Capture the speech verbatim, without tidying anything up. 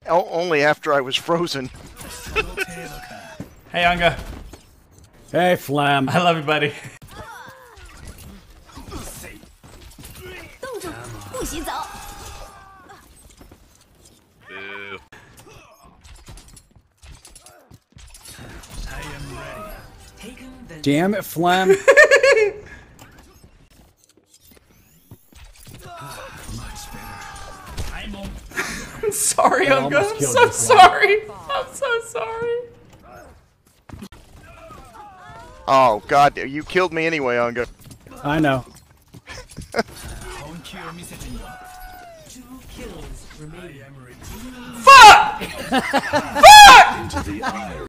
O only after I was frozen. Hey, Unga. Hey, Flam. I love you, buddy. Ew. Damn it, Flam. I'm sorry, I Unga. almost I'm killed so you, Flam. sorry. I'm so sorry. Oh God, you killed me anyway, Unga. I know. Fuck! Fuck!